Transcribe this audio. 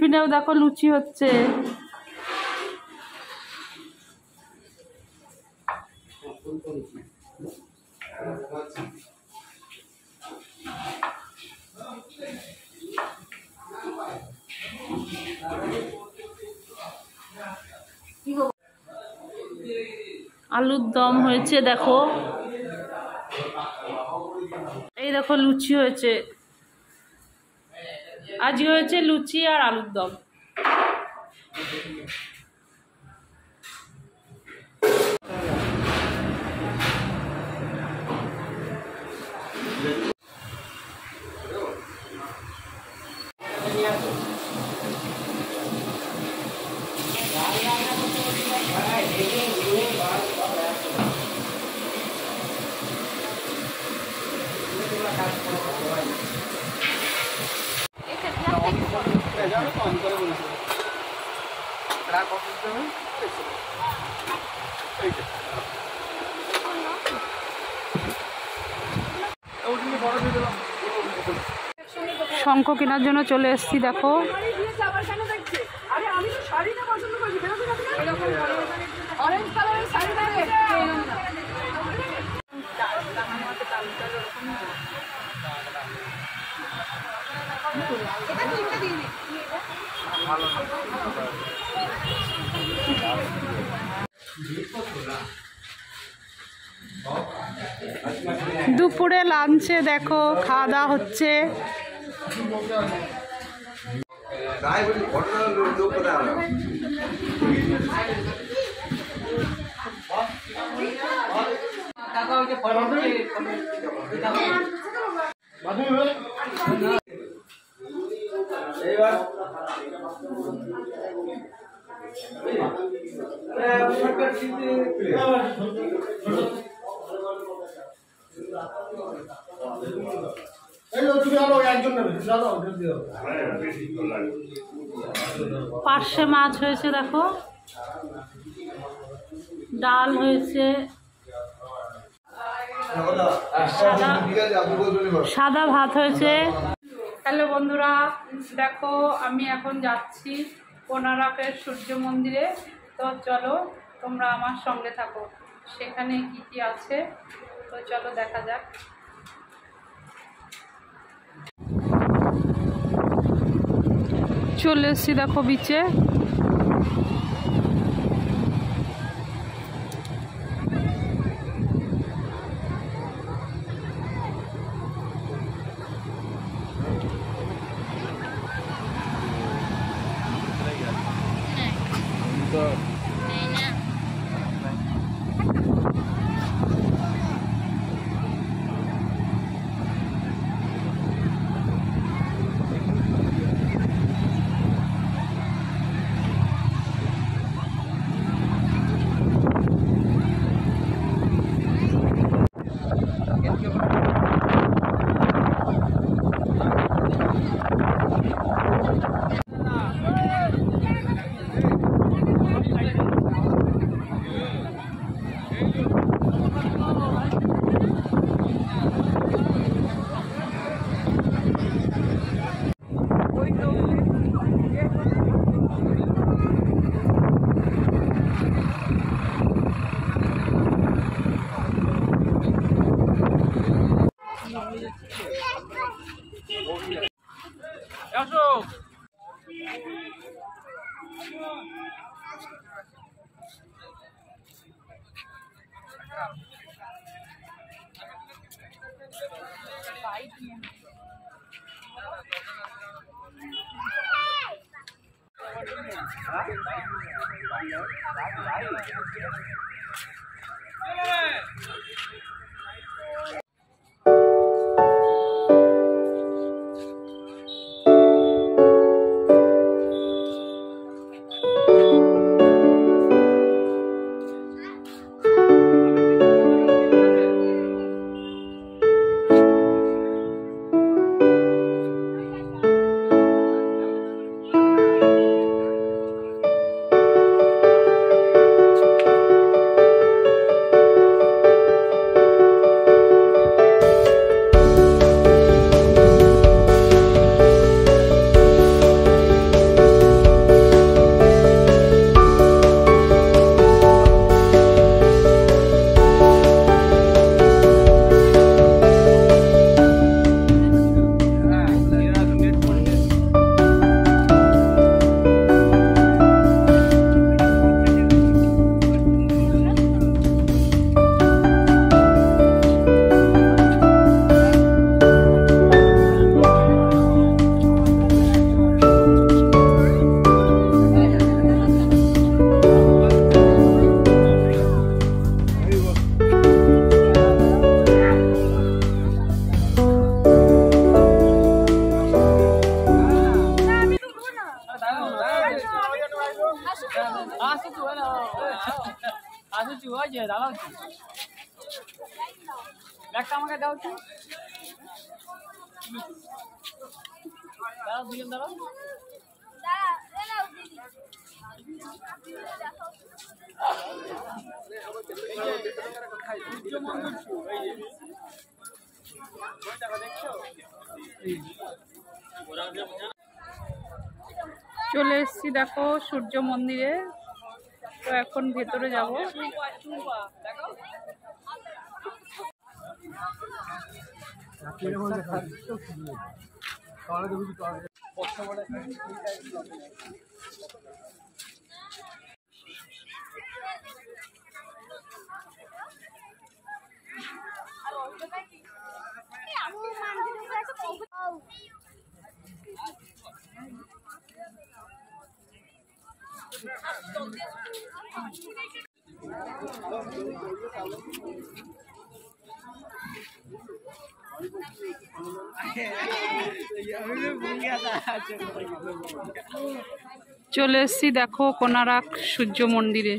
টিফিনেও দেখো লুচি হচ্ছে। আলুর দম হয়েছে দেখো, এই দেখো লুচি হয়েছে, আজকে হয়েছে লুচি আর আলুর দম। শঙ্খ কেনার জন্য চলে এসেছি দেখো। দুপুরে লাঞ্চে দেখো খাওয়া দাওয়া হচ্ছে। পার্শে মাছ হয়েছে দেখো, ডাল হয়েছে, সাদা ভাত হয়েছে। হ্যালো বন্ধুরা, দেখো আমি এখন যাচ্ছি কোনারকের সূর্য মন্দিরে। তো চলো তোমরা আমার সঙ্গে থাকো, সেখানে কি কি আছে তো চলো দেখা যাক। চলে এসছি দেখো বিচে। আছে দাঁড়াও ব্যাগটা আমাকে দাও তো দাঁড়াও দুজন দাঁড়াও চলে এসেছি দেখো সূর্য মন্দিরে। তো এখন ভেতরে যাব। চলে এসেছি দেখো কোনারক সূর্য মন্দিরে।